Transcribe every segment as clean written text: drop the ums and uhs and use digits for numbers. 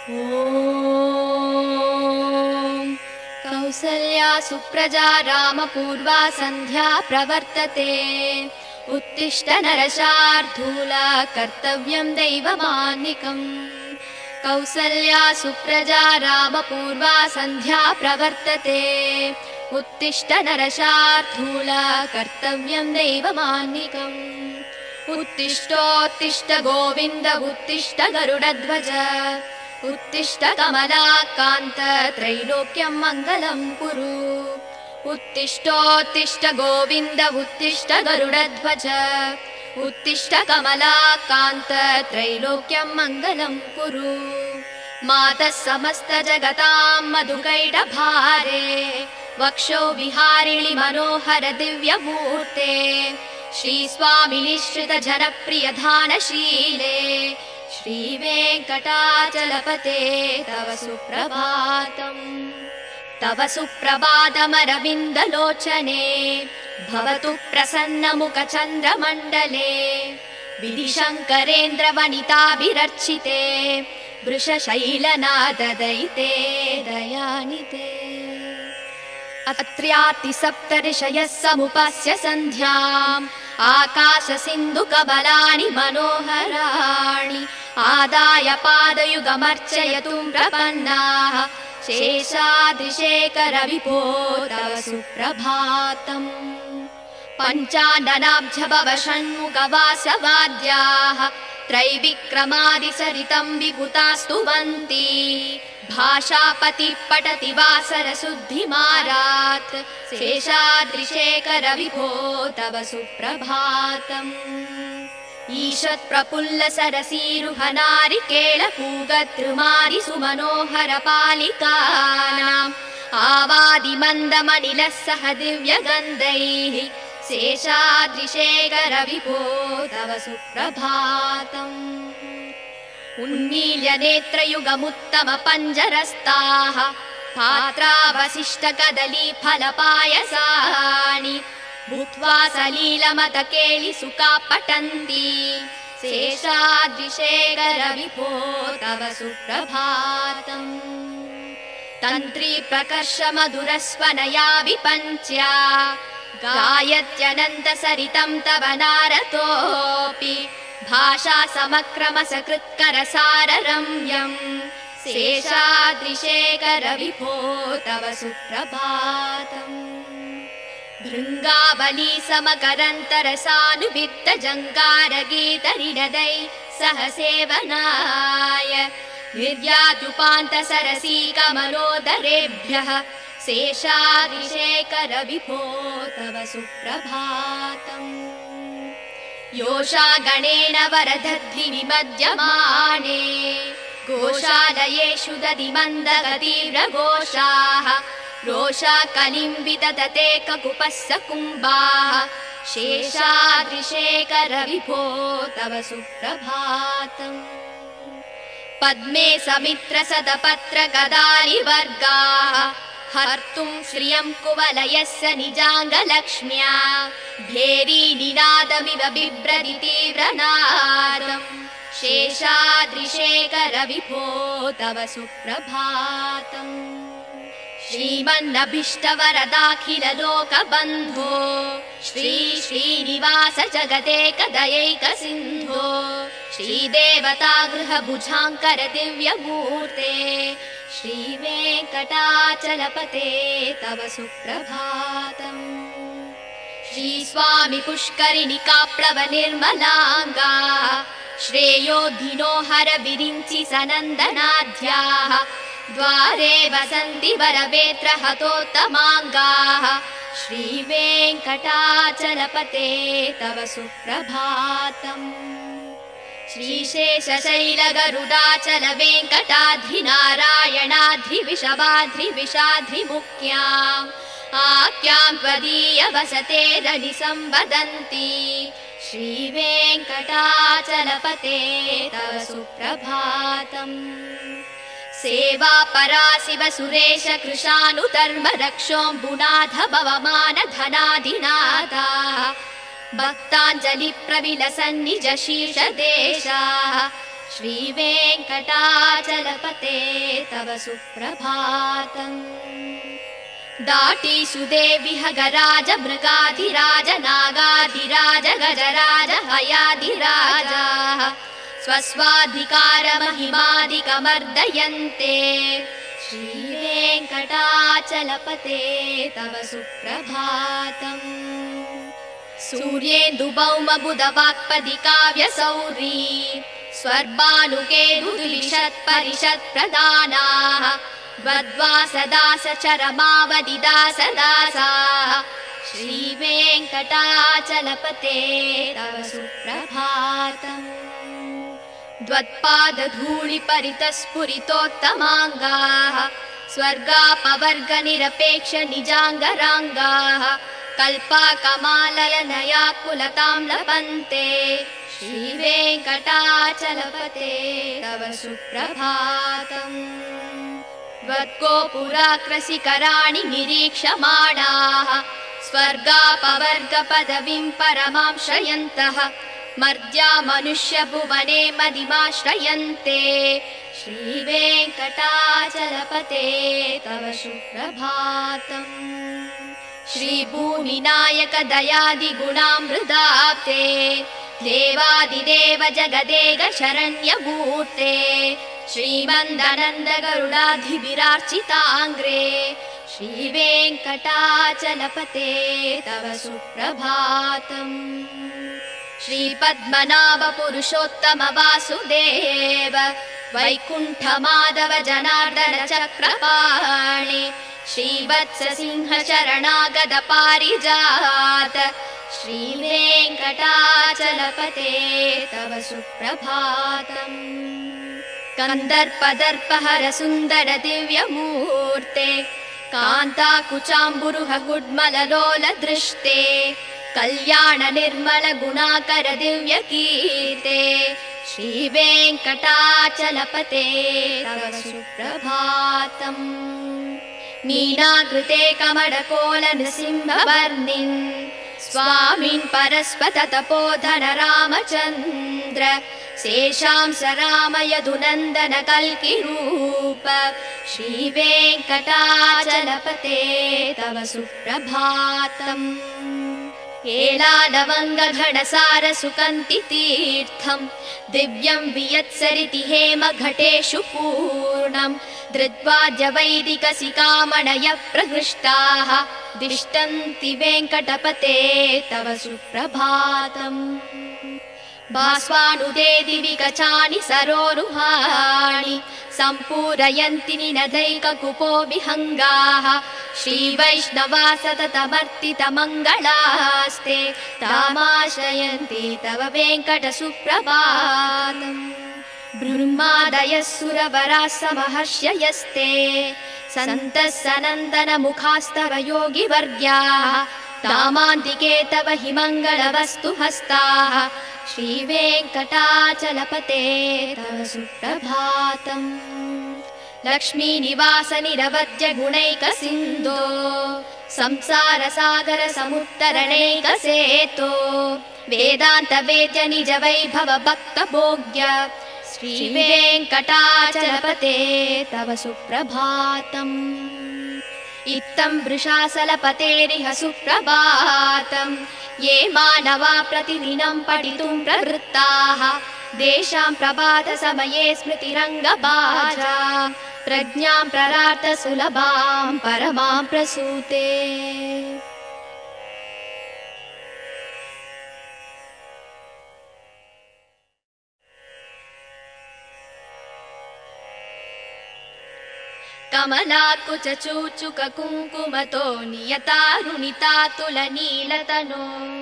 ॐ कौसल्या सुप्रजा रामपूर्वा सन्ध्या प्रवर्तते। उत्तिष्ठ नरशार्दूला कर्तव्यं दैवमान्निकम्। कौसल्या सुप्रजा रामपूर्वा सन्ध्या प्रवर्तते। उत्तिष्ठ नरशार्दूला कर्तव्यं दैवमान्निकम्। उत्तिष्ठोत्तिष्ठ गोविन्द उत्तिष्ठ गरुडध्वज। उत्तिष्ठ कमलाकान्त त्रैलोक्यं मङ्गलं कुरु। उत्तिष्ठोत्तिष्ठ गोविन्द उत्तिष्ठ गरुडध्वज। उत्तिष्ठ कमलाकान्त त्रैलोक्यं मङ्गलं कुरु। मातः समस्त जगतां मधुकैटभारे। वक्षो विहारिणि मनोहर दिव्यमूर्ते। श्रीस्वामिनि श्रित जनप्रिय धानशीले। श्रीवेङ्कटाचलपते तव सुप्रभातम्। तव सुप्रभातमरविन्दलोचने। भवतु प्रसन्नमुखचन्द्रमण्डले। विधिशङ्करेन्द्रवनिताभिरर्चिते। वृषशैलनाददयिते दयानिते। अत्र्यातिसप्तऋषयः समुपस्य सन्ध्याम्। आकाशसिन्धुकबलानि मनोहराणि। आदाय पादयुगमर्चयतुं प्रपन्नाः। शेषाद्रिशेखर विभो तव सुप्रभातम्। पञ्चाननाब्ज भव षण्मुखवासवाद्याः। त्रैविक्रमादिसरितं विभुतास्तुवन्ति। भाषापति पठति वासरशुद्धिमारात्। शेषाद्रिशेखर विभो तव सुप्रभातम्। ईषत् प्रफुल्ल सरसीरुहनारिकेळपूगद्रुमादि सुमनोहर पालिकानाम्। आवादिमन्दमनिलः सह दिव्यगन्धैः। शेषाद्रिशेखर विभो तव सुप्रभातम्। उन्मील्य नेत्रयुगमुत्तम पञ्जरस्ताः। पात्रावशिष्ट कदली फलपायसानि। भूत्वा सलीलमतकेलि सुखा पठन्ति। शेषाद्रिशेखर विभो तव सुप्रभातम्। तन्त्री प्रकर्ष मधुरस्वनया विपञ्च्या। गायत्यनन्त सरितं तव नारतोऽपि। भाषा समक्रम सकृत्कर साररम्यम्। शेषाद्रिशेखर विभो तव सुप्रभातम्। भृङ्गावली समकरन्तरसानुवित्त जङ्गारगीतनिनदै सह सेवनाय। निर्याद्युपान्त सरसी कमलोदरेभ्यः। शेषाद्रिशेखर विभो तव सुप्रभातम्। योषागणेन वरदध्नि विमध्यमाने। गोशालयेषु दधिमन्दगतीव्रघोषाः। रोषा कलिम्बितदते ककुपस्स कुम्भाः। शेषाद्रिशेखर विभो तव सुप्रभातम्। पद्मे समित्र सदपत्र गदारिवर्गाः। हर्तुं श्रियं कुवलयस्य निजाङ्गलक्ष्म्या। भेरी निनादमिव बिभ्रति तीव्रनादम्। शेषाद्रिशेखर विभो तव सुप्रभातम्। श्रीमन्नभीष्टवरदाखिल लोकबन्धो। श्री श्रीनिवास जगदेकदयैक सिन्धो। श्रीदेवतागृह भुजाङ्कर दिव्यमूर्ते। श्रीवेङ्कटाचलपते तव सुप्रभातम्। श्रीस्वामि पुष्करिणिकाप्लव निर्मलाङ्गा। श्रेयोधिनो हर विरिञ्चि सनन्दनाद्याः। द्वारे वसन्ति वरवेत्र हतोत्तमाङ्गाः। श्रीवेङ्कटाचलपते तव सुप्रभातम्। श्रीशेषशैलगरुडाचल वेङ्कटाद्रिनारायणाद्रिविषवाद्रिविषाद्रिमुख्याम्। आख्यां त्वदीय वसते रनि संवदन्ति। श्रीवेङ्कटाचलपते तव सुप्रभातम्। सेवा परा शिव सुरेश कृशानुधर्म रक्षोऽम्बुनाथ भवमान धनाधिनाथाः। भक्ताञ्जलि प्रविलसन् निज शीर्षदेशाः। श्रीवेङ्कटाचलपते तव सुप्रभातम् दाटीसुदेविह गराज मृगाधिराज नागाधिराज गजराज हयाधिराजाः स्वस्वाधिकारमहिमादिकमर्दयन्ते श्रीवेङ्कटाचलपते तव सुप्रभातम् सूर्येन्दुभौमबुधवाक्पदिकाव्यसौरी स्वर्भानुकेतुद्विषत्परिषत्प्रदानाः द्वद्वासदासचरमावदिदासदासाः श्रीवेङ्कटाचलपते तव सुप्रभातम् द्वत्पादधूलिपरितस्फुरितोत्तमाङ्गाः स्वर्गापवर्गनिरपेक्ष निजाङ्गराङ्गाः कल्पाकमालयनयाकुलतां लभन्ते श्रीवेङ्कटाचलपते तव सुप्रभातम् त्वद्गोपुराकृशिखराणि निरीक्षमाणाः स्वर्गापवर्गपदवीं परमां श्रयन्तः मर्त्या मनुष्यभुवने मदिमाश्रयन्ते श्रीवेङ्कटाचलपते तव सुप्रभातम् श्रीभूमिनायक दयादिगुणामृताब्धे देवादिदेव जगदेक शरण्यमूर्ते श्रीमन्दनन्द गरुडाधिभिरार्चिताङ्ग्रे श्रीवेङ्कटाचलपते तव सुप्रभातम् श्रीपद्मनाभ पुरुषोत्तम वासुदेव वैकुण्ठ माधव जनार्दन चक्रपाणि श्रीवत्स सिंह शरणागत पारिजात श्रीवेङ्कटाचलपते तव सुप्रभातम् कन्दर्पदर्पहर सुन्दर दिव्यमूर्ते कान्ताकुचाम्बुरुह गुड्मललोल दृष्टे कल्याण निर्मल गुणाकर दिव्यकीर्ते श्रीवेङ्कटाचलपते तव सुप्रभातम् मीनाकृते कमलकोल नृसिंहवर्णिन् स्वामिन् परस्पत तपोधन रामचन्द्र शेषांस राम यदुनन्दन कल्किरूप श्रीवेङ्कटाचलपते तव सुप्रभातम् एलालवङ्गघनसार सुकन्ति तीर्थम् दिव्यं वियत्सरिति हेम घटेषु पूर्णम् धृत्वाद्य वैदिकसिकामणयः प्रहृष्टाः दिष्टन्ति वेङ्कटपते तव सुप्रभातम् भास्वानुदे दिवि गचानि सरोरुहाणि सम्पूरयन्ति निनदैककुपो विहङ्गाः श्रीवैष्णवा सततमर्तितमङ्गलास्ते तामाश्रयन्ति तव वेङ्कट सुप्रभातम् ब्रह्मादयः सुरवराः समहर्षयस्ते सन्तः सनन्दन मुखास्तव योगिवर्ग्याः तामान्तिके तव हि मङ्गलवस्तु हस्ताः श्रीवेङ्कटाचलपते तव सुप्रभातम् लक्ष्मीनिवास निरवद्य गुणैक सिन्धो संसार सागर समुत्तरणैक सेतो वेदान्त वेद्य निज वैभव भक्त भोग्य श्रीवेङ्कटाचलपते तव सुप्रभातम् इत्थं वृषासलपतेरिह सुप्रभातम् ये मानवा प्रतिदिनं पठितुं प्रवृत्ताः तेषां प्रभात समये स्मृतिरङ्गभाजा प्रज्ञां प्ररार्थ सुलभां परमां प्रसूते कमलाकुच चूचुक कुङ्कुमतो नियतारुणितातुलनीलतनो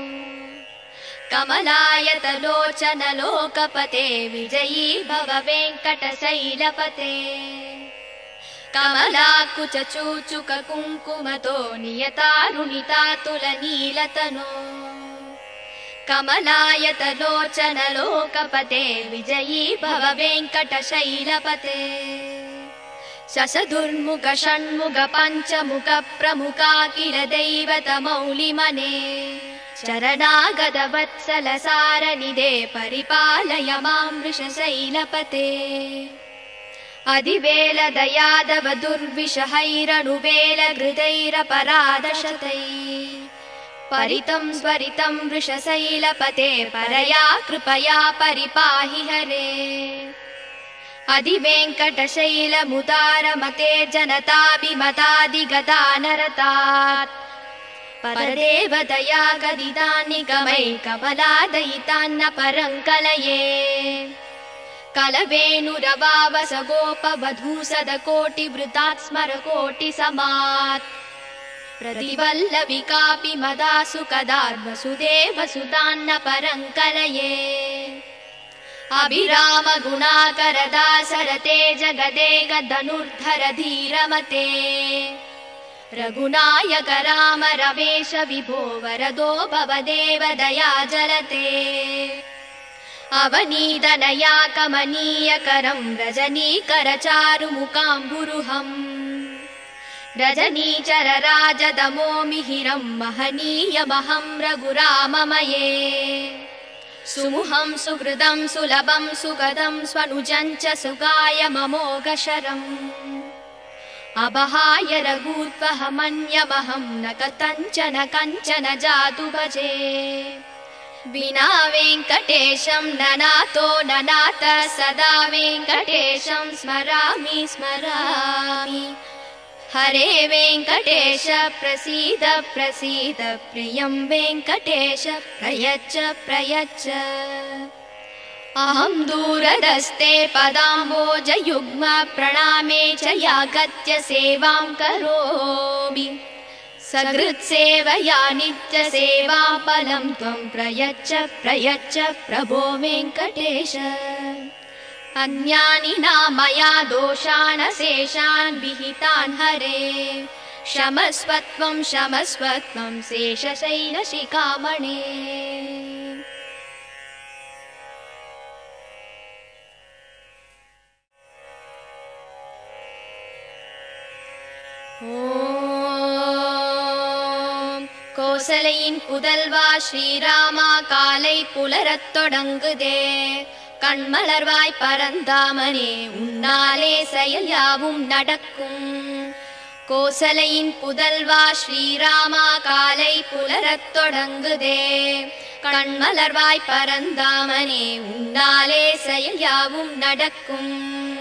कमलायतलोचन लोकपते विजयी भव वेङ्कटशैलपते कमलाकुच चूचुक कुङ्कुमतो नियतारुणितातुलनीलतनो कमलायतलोचन लोकपते विजयी भव वेङ्कटशैलपते शशदुर्मुख षण्मुख पञ्चमुख प्रमुखाखिल दैवत मौलिमने चरणागतवत्सलसारनिधे परिपालय मां वृषशैलपते अधिवेलदयादव दुर्विषहैरनुवेलहृदैरपराधशतैः परितं स्वरितं वृषशैलपते परया कृपया परिपाहि हरे अधिवेङ्कटशैलमुदारमते जनताभिमतादिगदानरतात् परदेवदया गदितान्निगमै कमलादयितान्न परङ्कलये कलवेणुरवावसगोपवधूसदकोटिवृतात् स्मरकोटिसमात् प्रतिवल्लविकापि मदासु कदाद्वसुदेवसुतान्न परङ्कलये अभिराम गुणाकरदासरते जगदेकधनुर्धर धीरमते रघुनायक राम रमेश विभो वरदो भवदेव दया जलते अवनीतनया कमनीयकरं रजनीकरचारुमुकाम्बुरुहम् रजनीचर राजतमो मिहिरं महनीयमहं रघुराममये सुमुहं सुहृदं सुलभं सुगदं स्वनुजं च सुगाय ममोघशरम् अबहाय रघूत्वहमन्यमहं न कथञ्चन जातु भजे विना वेङ्कटेशं ननातो ननाथ सदा वेङ्कटेशं स्मरामि स्मरामि हरे वेङ्कटेश प्रसीद प्रसीद प्रियं वेङ्कटेश प्रयच्छ प्रयच्छ अहं दूरदस्ते पदाम्बोजयुग्म प्रणामे च यागत्य सेवां करोमि सकृत्सेवया नित्यसेवां फलं त्वं प्रयच्छ प्रयच्छ प्रभो वेङ्कटेश अन्यानि नामया दोषान् शेषान् विहितान् हरे क्षमस्वत्वं क्षमस्वत्वं शेषशैलशिखामणे ஓம் கோசலையின் புதல்வா ஸ்ரீராமா காலை புலரத் தொடங்குதே கண்மலர்வாய் பரந்தாமனே உன்னாலே செயல் யாவும் நடக்கும் கோசலையின் புதல்வா ஸ்ரீராமா காலை புலரத் தொடங்குதே கண்மலர்வாய் பரந்தாமனே உன்னாலே செயல் யாவும் நடக்கும்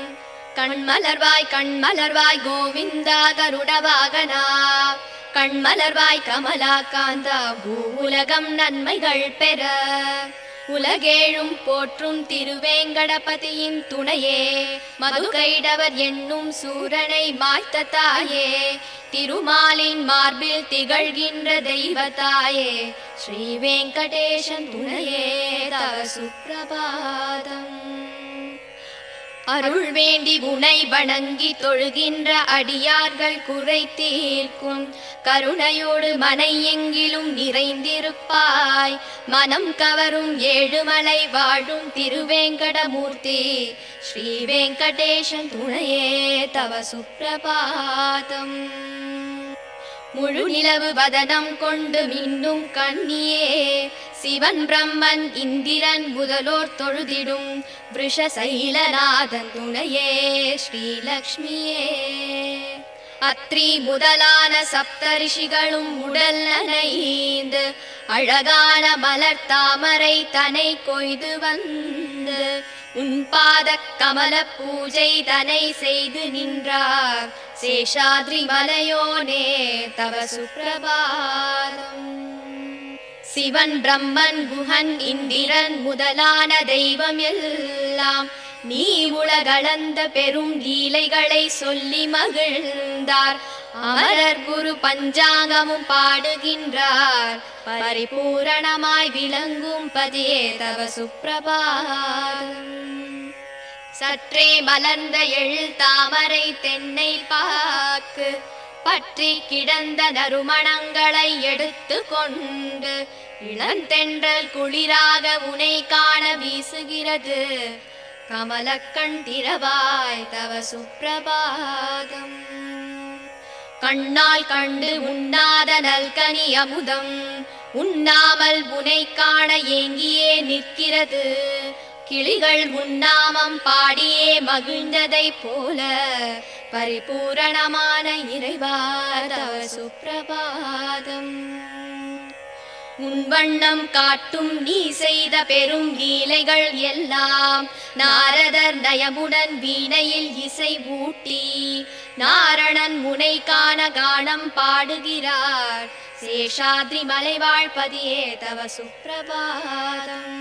கண்மலர்வாய் கோவிந்தா கருடவாகனா கண்மலர்வாய் கமலா காந்தா பூவுலகம் நன்மைகள் பெற உலகேழும் போற்றும் திருவேங்கடபதியின் துணையே மதுகைடவர் என்னும் சூரனை மாய்த்த தாயே திருமாலின் மார்பில் திகழ்கின்ற தெய்வத்தாயே ஸ்ரீ வெங்கடேசன் துணையே தவ சுப்பிரபாதம் அருள் வேண்டி உனை வணங்கி தொழுகின்ற அடியார்கள் குறை தீர்க்கும் கருணையோடு மனை எங்கிலும் நிறைந்திருப்பாய் மனம் கவரும் ஏழுமலை வாழும் திருவேங்கடமூர்த்தி ஸ்ரீ வெங்கடேசன் துணையே தவ சுப்பிரபாதம் முழு நிலவு வதனம் கொண்டு மின்னும் கண்ணியே சிவன் பிரம்மன் இந்திரன் முதலோர் தொழுதிடும் விருஷசைலநாதன் துணையே ஸ்ரீலக்ஷ்மியே அத்ரி முதலான சப்தரிஷிகளும் உடல் நனைந்து அழகான மலர் தாமரை தனை கொய்து வந்து உன் பாத கமல பூஜை தனை செய்து நின்றார் சேஷாத்ரி மலையோனே தவ சுப்பிரபாதம் சிவன் பிரம்மன் குஹன் இந்திரன் முதலான தெய்வம் எல்லாம் நீ உலகளந்த பெரும் லீலைகளை சொல்லி மகிழ்ந்தார் அமரர் குரு பஞ்சாங்கமும் பாடுகின்றார் பரிபூரணமாய் விளங்கும் பதியே தவ சுப்பிரபாதம் சற்றே மலர்ந்த எழில் தாமரை தென்னை பாக்கு பற்றி கிடந்த நறுமணங்களை எடுத்து கொண்டு இளந்தென்றல் குளிராக உனை காண வீசுகிறது கமலக்கண் திறவாய் தவ சுப்பிரபாதம் கண்ணால் கண்டு உண்ணாத நல்கனி அமுதம் உண்ணாமல் உனை காண ஏங்கியே நிற்கிறது கிளிகள் உன்னாமம் பாடியே மகிழ்ந்ததை போல பரிபூரணமான இறைவா தவ சுப்பிரபாதம். உன் வண்ணம் காட்டும் நீ செய்த பெரும் லீலைகள் எல்லாம் நாரதர் நயமுடன் வீணையில் இசை ஊட்டி நாரணன் முனை காண கானம் பாடுகிறார் சேஷாத்ரி மலைவாழ்பதியே தவ சுப்பிரபாதம்.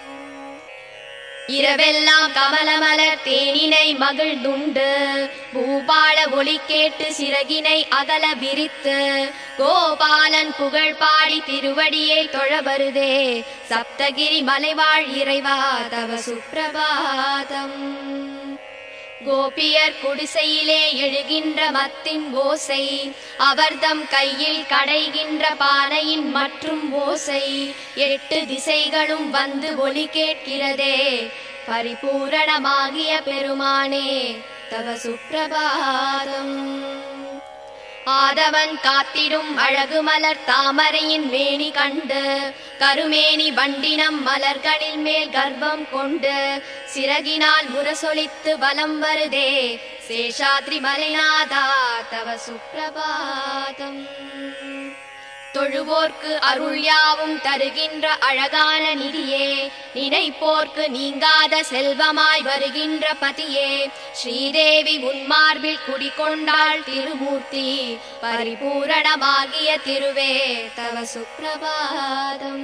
இரவெல்லாம் கமலமலர் தேனினை மகிழ்ந்துண்டு பூபால ஒளி கேட்டு சிறகினை அகல விரித்து கோபாலன் புகழ் பாடி திருவடியை தொழ வருதே சப்தகிரி மலைவாழ் இறைவா தவ சுப்பிரபாதம். கோபியர் குடிசையிலே எழுகின்ற மத்தின் ஓசை அவர்தம் கையில் கடைகின்ற பானையின் மற்றும் ஓசை 8 திசைகளும் வந்து ஒலி கேட்கிறதே பரிபூரணமாகிய பெருமானே தவ சுப்பிரபாதம். ஆதவன் காத்திடும் அழகு மலர் தாமரையின் மேனி கண்டு கருமேனி வண்டினம் மலர்களில் மேல் கர்ப்பம் கொண்டு சிறகினால் முரசொலித்து வலம் வருதே சேஷாத்ரி மலைநாதா தவ சுப்பிரபாதம். தொழுவோர்க்கு அருள் யாவும் தருகின்ற அழகான நிதியே நினைப்போர்க்கு நீங்காத செல்வமாய் வருகின்ற பதியே ஸ்ரீதேவி உன்மார்பில் குடிகொண்டாள் திருமூர்த்தி பரிபூரணமாகிய திருவே தவ சுப்பிரபாதம்.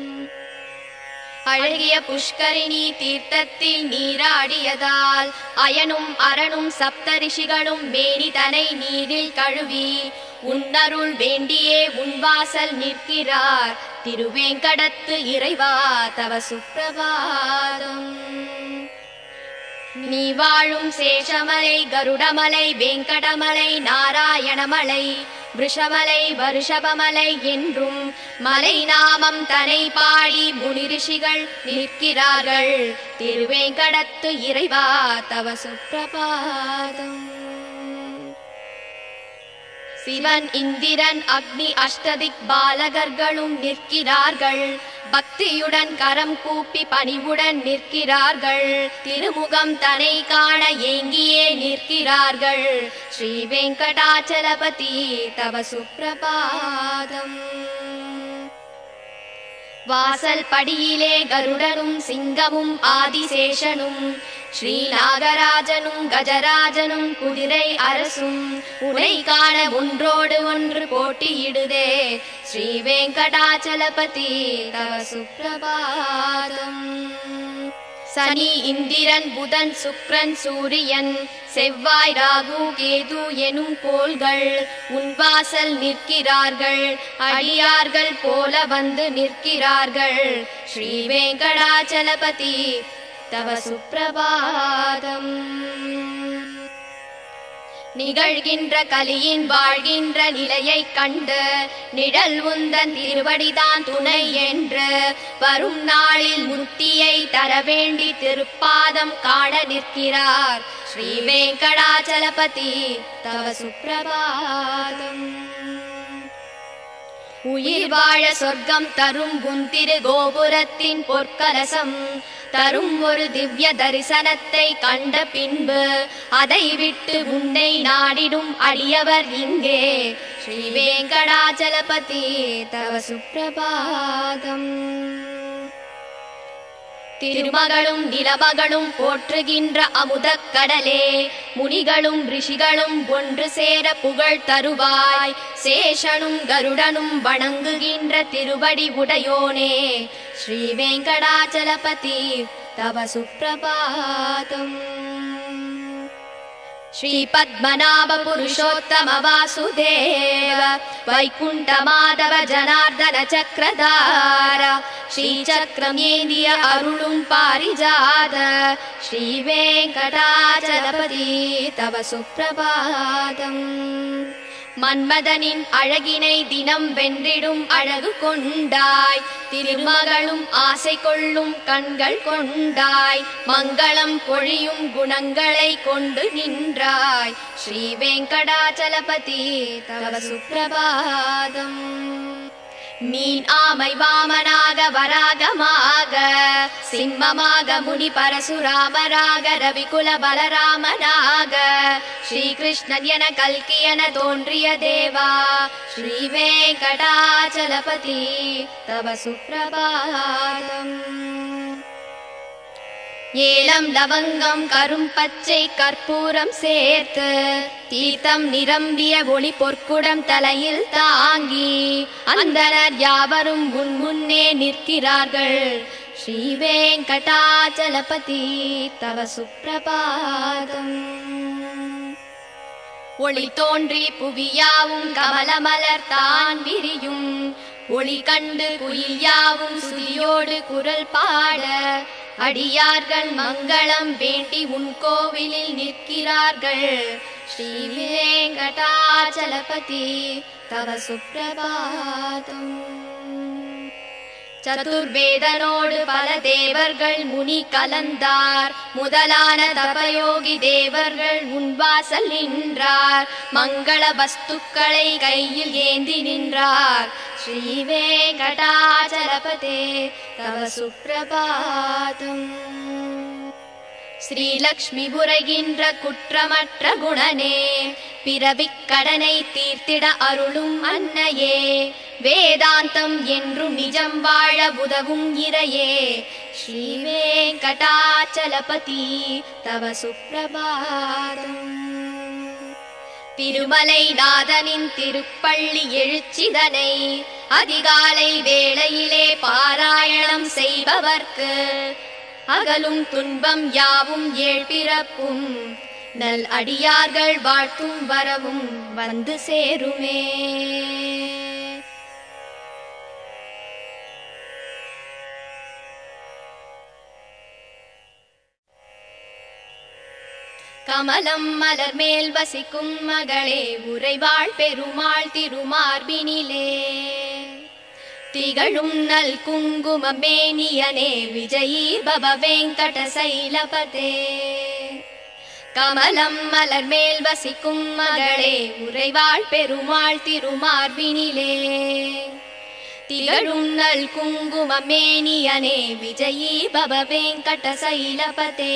அழகிய புஷ்கரிணி தீர்த்தத்தில் நீராடியதால் அயனும் அரணும் சப்தரிஷிகளும் மேனி தனை நீரில் கழுவி உன்னருள் வேண்டியே உன்வாசல் நிற்கிறார் திருவேங்கடத்து இறைவா தவ சுப்பிரபாதம். நீ வாழும் சேஷமலை கருடமலை வெங்கடமலை நாராயணமலை விருஷமலை வருஷபமலை என்றும் மலை நாமம் தனை பாடி முனிரிஷிகள் நிற்கிறார்கள் திருவேங்கடத்து இறைவா தவ சுப்பிரபாதம். சிவன் இந்திரன் அக்னி அஷ்டதிக் பாலகர்களும் நிற்கிறார்கள் பக்தியுடன் கரம் கூப்பி பணிவுடன் நிற்கிறார்கள் திருமுகம் தனை காண ஏங்கியே நிற்கிறார்கள் ஸ்ரீ வெங்கடாச்சலபதி தவ சுப்பிரபாதம். வாசல் படியிலே கருடனும் சிங்கமும் ஆதிசேஷனும் ஸ்ரீ நாகராஜனும் கஜராஜனும் குதிரை அரசும் உனை காண ஒன்றோடு ஒன்று போட்டியிடுதே ஸ்ரீ வெங்கடாச்சலபதி தவ சுப்பிரபாதம். சனி இந்திரன் புதன் சுக்ரன் சூரியன் செவ்வாய் ராகு கேது எனும் கோள்கள் உன்வாசல் நிற்கிறார்கள் அடியார்கள் போல வந்து நிற்கிறார்கள் ஸ்ரீ வெங்கடாச்சலபதி தவ சுப்பிரபாதம். நிகழ்கின்ற கலியின் வாழ்கின்ற நிலையை கண்டு நிழல் உந்தன் திருவடிதான் துணை என்று வரும் நாளில் முக்தியை தர வேண்டி திருப்பாதம் காண நிற்கிறார் ஸ்ரீ வெங்கடாச்சலபதி தவ சுப்பிரபாதம். உயிர் வாழ சொர்க்கம் தரும் உன் திரு கோபுரத்தின் பொற்கலசம் தரும் ஒரு திவ்ய தரிசனத்தை கண்ட பின்பு அதை விட்டு உன்னை நாடிடும் அடியவர் இங்கே ஸ்ரீ வெங்கடாச்சலபதி தவ சுப்பிரபாதம். திருமகளும் நிலமகளும் போற்றுகின்ற அமுதக் கடலே முனிகளும் ரிஷிகளும் ஒன்று சேர புகழ் தருவாய் சேஷனும் கருடனும் வணங்குகின்ற திருவடி உடையோனே ஸ்ரீ வெங்கடாச்சலபதி தவ சுப்பிரபாதம். श्री पद्मनाभ पुरुषोत्तम वासुदेव वैकुंठ माधव जनार्दन चक्रधार श्री चक्रमेंदिय अरुളും पारिजात श्री वेंकटाचलपति तव सुप्रभातम् மன்மதனின் அழகினை தினம் வென்றிடும் அழகு கொண்டாய் திருமகளும் ஆசை கொள்ளும் கண்கள் கொண்டாய் மங்களம் பொழியும் குணங்களை கொண்டு நின்றாய் ஸ்ரீ வெங்கடாச்சலபதி தவ சுப்பிரபாதம். மீன் ஆமை வாமனாக வராகமாக சிம்மமாக முனி பரசுராமராக ரவிகுல பலராமனாக ஸ்ரீகிருஷ்ணன் என கல்கி என தோன்றிய தேவா ஸ்ரீ வெங்கடாச்சலபதி தவ சுப்ரபாதம். ஏலம் லவங்கம் கரும் பச்சை கற்பூரம் சேர்த்து தீர்த்தம் நிரம்பிய ஒளி பொற்குடம் தலையில் தாங்கி அந்தனர் யாவரும் முன்னே நிற்கிறார்கள். ஸ்ரீ வெங்கடாச்சலபதி தவ சுப்ரபாதம். ஒளி தோன்றி புவியாவும் கமலமலர் தான் விரியும் ஒளி கண்டு குயில் யாவும் சுதியோடு குரல் பாட அடியார்கள் மங்களம் வேண்டி உன் கோவிலில் நிற்கிறார்கள். ஸ்ரீ வெங்கடாச்சலபதி தவ சுப்ரபாதம். சதுர்வேதனோடு பல தேவர்கள் முனி கலந்தார் முதலான தபயோகி தேவர்கள் முன்வாசல் நின்றார். மங்கள வஸ்துக்களை கையில் ஏந்தி நின்றார். ஸ்ரீ வெங்கடாச்சலபதி தவ சுப்ரபாதம். ஸ்ரீலக்ஷ்மி புரைகின்ற குற்றமற்ற குணனே பிறவிக் கடனை தீர்த்திட அருளும் அன்னையே வேதாந்தம் என்றும் நிஜம் வாழ உதவும் இறையே. ஸ்ரீ வெங்கடாச்சலபதி தவ சுப்ரபாதம். திருமலை நாதனின் திருப்பள்ளி எழுச்சிதனை அதிகாலை வேளையிலே பாராயணம் செய்பவர்க்கு அகலும் துன்பம் யாவும் ஏழ்பிறப்பும் நல் அடியார்கள் வாழ்த்தும் வரவும் வந்து சேருமே. கமலம் மலர் மேல் வசிக்கும் மகளே உறைவாள் பெருமாள் திருமார்பினிலே திகழும் நல் குங்குமம் மேனியனே விஜயீ பவ வெங்கட சைலபதே. கமலம் மலர் மேல் வசிக்கும் மகளே உறைவாள் பெருமாள் திருமார்பினிலே திகழும் நல் குங்குமம் மேனியனே விஜயீ பவ வெங்கட சைலபதே.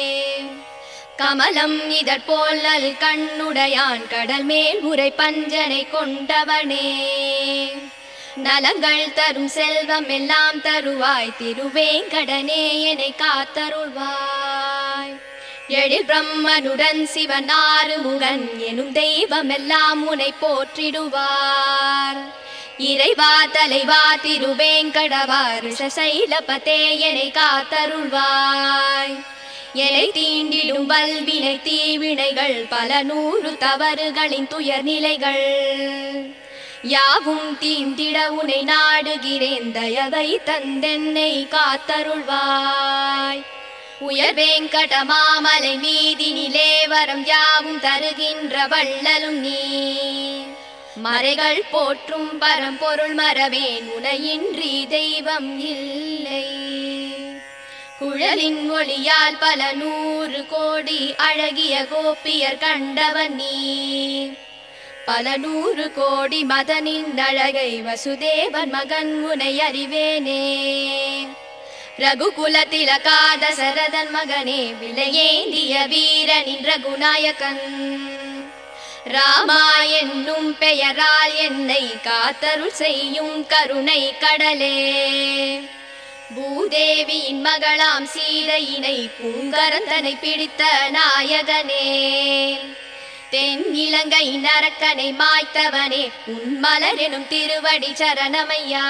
கமலம் இதற்போல் நல் கண்ணுடையான் கடல் மேல் உரை பஞ்சனை கொண்டவனே நலங்கள் தரும் செல்வம் எல்லாம் தருவாய் திருவேங்கடனே என்னை காத்தருள்வாய். எழில் பிரம்மனுடன் சிவன் ஆறுமுகன் எனும் தெய்வம் எல்லாம் உன்னை போற்றிடுவார். இறைவா தலைவா திருவேங்கடவா ரிஷசைலபதே என்னை காத்தருள்வாய். எனை தீண்டிடும் வல்வினை தீவினைகள் பல நூறு தவறுகளின் துயர் நிலைகள் யாவும் தீண்டிட உனை நாடுகிறேன் தயவை தந்தென்னை காத்தருள்வாய். உயர் வெங்கட மாமலை மீதினிலே வரம் யாவும் தருகின்ற வள்ளலும் நீ மறைகள் போற்றும் பரம்பொருள் மறவேன் உனையின்றி தெய்வம் இல்லை. குழலின் ஒளியால் பல நூறு கோடி அழகிய கோபியர் கண்டவன் நீ பல நூறு கோடி மதனின் அழகை வசுதேவன் மகன் உனை அறிவேனே. ரகுகுல திலகாத சரதன் மகனே விலையேந்திய வீரனின் ரகுநாயகன் ராமா என்னும் பெயரால் என்னை காத்தருள் செய்யும் கருணை கடலே. பூதேவியின் மகளாம் சீதையினை பூங்கரந்தனை பிடித்த நாயகனே தென் இலங்கை நரக்கனை மாய்த்தவனே உன் மலர் எனும் திருவடி சரணமையா.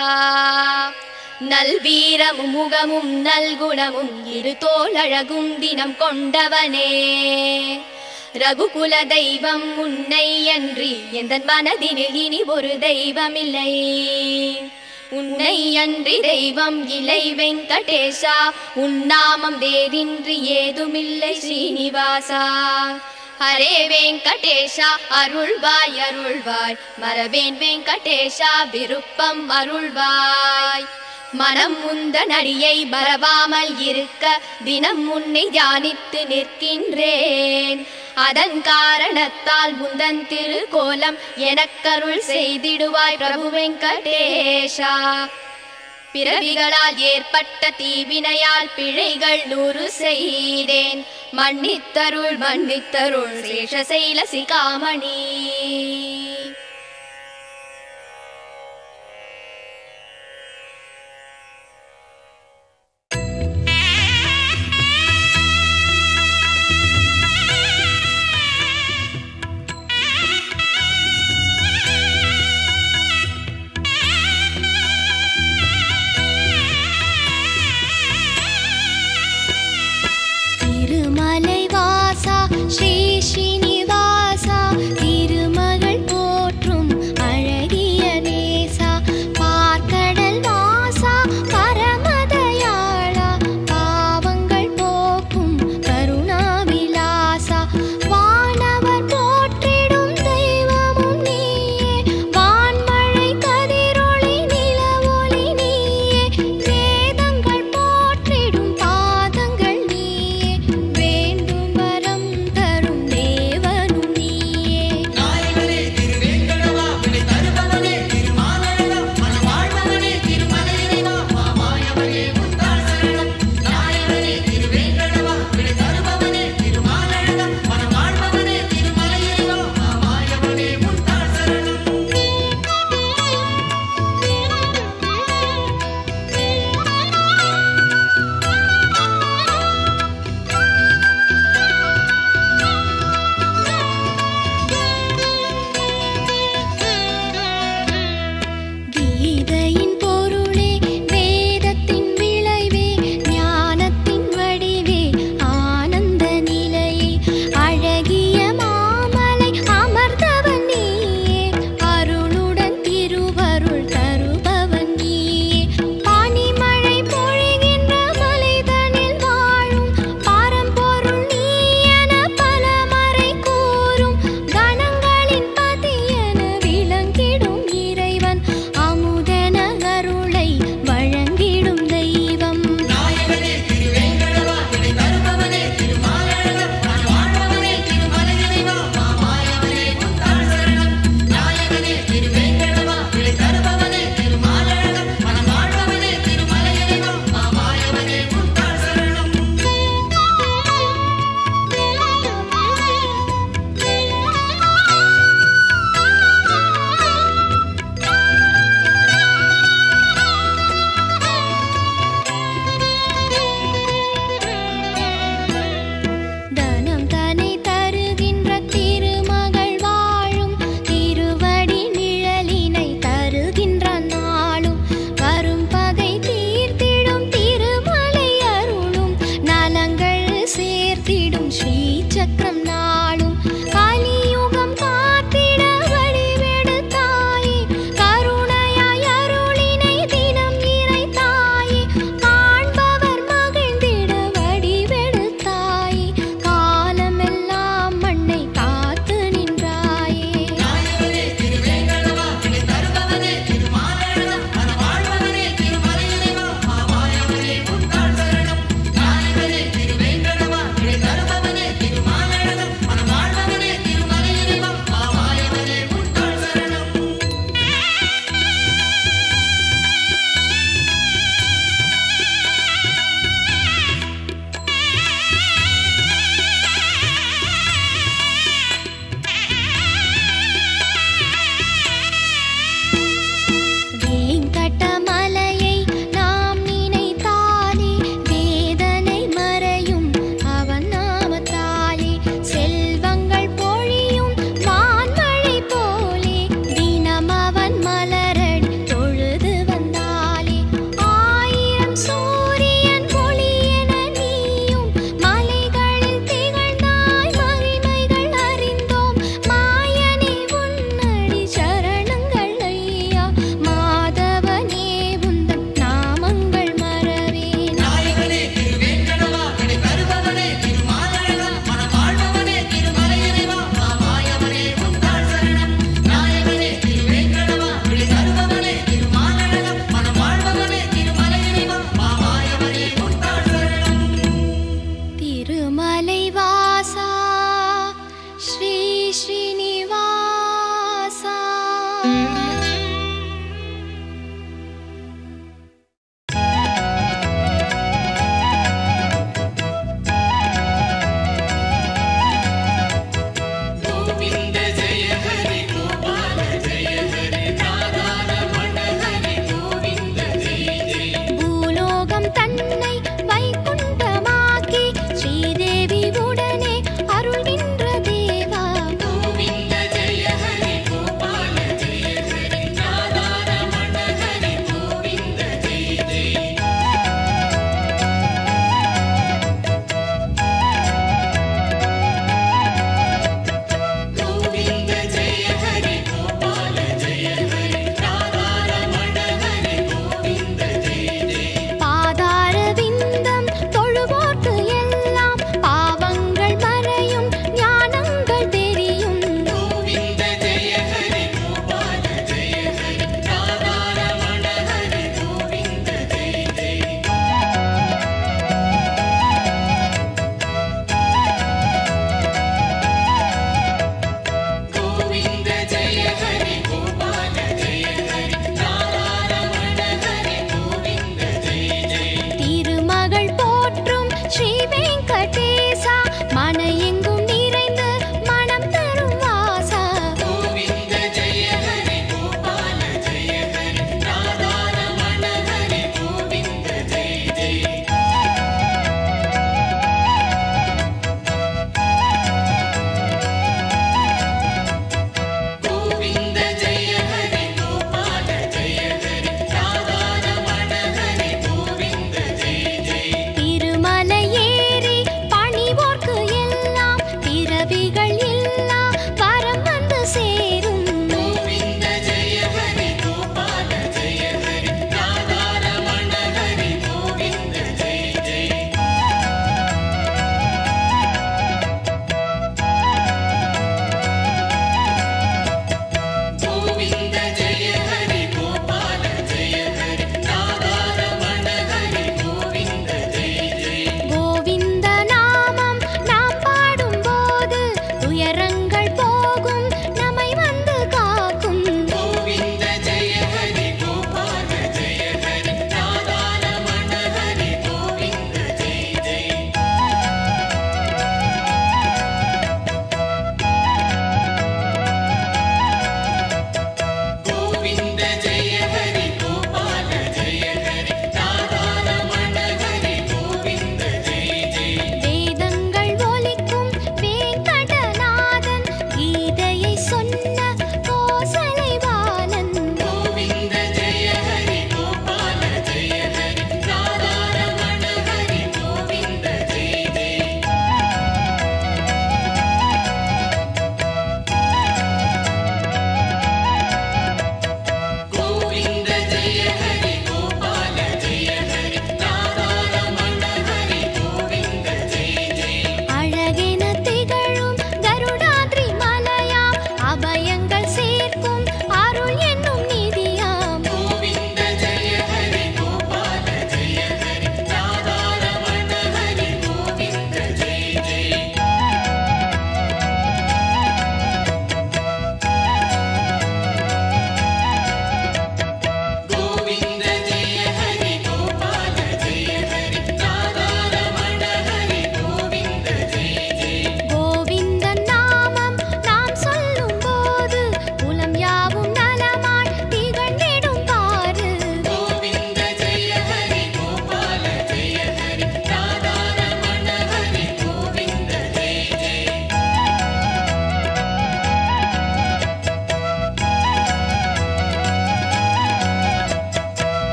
நல்வீரமும் முகமும் நல்குணமும் இரு தோளழகும் தினம் கொண்டவனே ரகுகுல தெய்வம் உன்னை அன்றி எந்தன் மனதினில் இனி ஒரு தெய்வமில்லை. உன்னை அன்றி தெய்வம் இலை வெங்கடேஷா உன் நாமம் வேறின்றி ஏதுமில்லை ஸ்ரீனிவாசா. ஹரே வெங்கடேஷா அருள்வாய் அருள்வாய் மரவேன் வெங்கடேஷா விருப்பம் அருள்வாய். மனம் முந்தன் அடியை மறவாமல் இருக்க தினம் முன்னை தியானித்து நிற்கின்றேன். அதன் காரணத்தால் முந்தன் திருக்கோலம் எனக்கருள் செய்திடுவாய் பிரபு வெங்கடேஷா. பிறவிகளால் ஏற்பட்ட தீவினையால் பிழைகள் 100 செய்தேன். மன்னித்தருள் மன்னித்தருள் சேஷசைல சிகாமணி.